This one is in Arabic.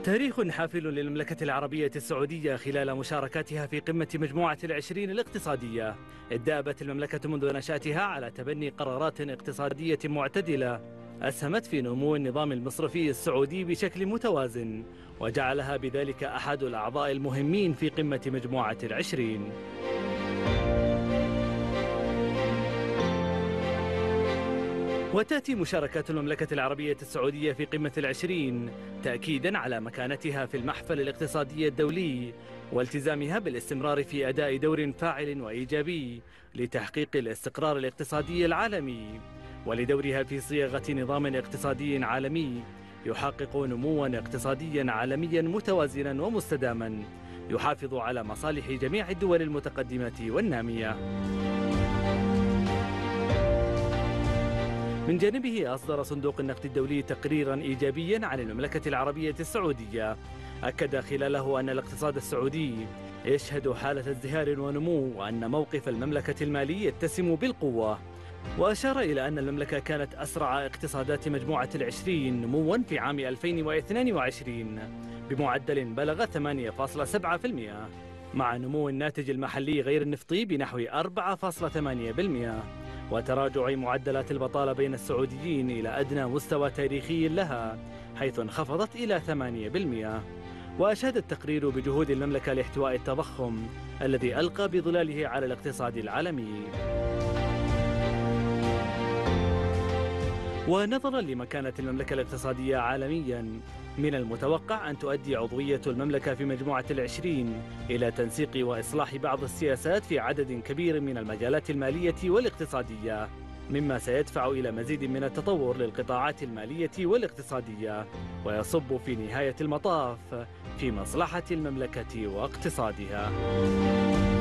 تاريخ حافل للمملكة العربية السعودية خلال مشاركاتها في قمة مجموعة العشرين الاقتصادية. دأبت المملكة منذ نشأتها على تبني قرارات اقتصادية معتدلة أسهمت في نمو النظام المصرفي السعودي بشكل متوازن، وجعلها بذلك أحد الأعضاء المهمين في قمة مجموعة العشرين. وتأتي مشاركات المملكة العربية السعودية في قمة العشرين تأكيداً على مكانتها في المحفل الاقتصادي الدولي، والتزامها بالاستمرار في أداء دور فاعل وإيجابي لتحقيق الاستقرار الاقتصادي العالمي، ولدورها في صياغة نظام اقتصادي عالمي يحقق نمواً اقتصادياً عالمياً متوازناً ومستداماً يحافظ على مصالح جميع الدول المتقدمة والنامية. من جانبه أصدر صندوق النقد الدولي تقريراً إيجابياً عن المملكة العربية السعودية، أكد خلاله أن الاقتصاد السعودي يشهد حالة ازدهار ونمو، وأن موقف المملكة المالي يتسم بالقوة، وأشار إلى أن المملكة كانت أسرع اقتصادات مجموعة العشرين نمواً في عام 2022 بمعدل بلغ 8.7%، مع نمو الناتج المحلي غير النفطي بنحو 4.8%، وتراجع معدلات البطالة بين السعوديين إلى أدنى مستوى تاريخي لها حيث انخفضت إلى 8%. وأشاد التقرير بجهود المملكة لاحتواء التضخم الذي ألقى بظلاله على الاقتصاد العالمي. ونظراً لمكانة المملكة الاقتصادية عالمياً، من المتوقع أن تؤدي عضوية المملكة في مجموعة العشرين إلى تنسيق وإصلاح بعض السياسات في عدد كبير من المجالات المالية والاقتصادية، مما سيدفع إلى مزيد من التطور للقطاعات المالية والاقتصادية، ويصب في نهاية المطاف في مصلحة المملكة واقتصادها.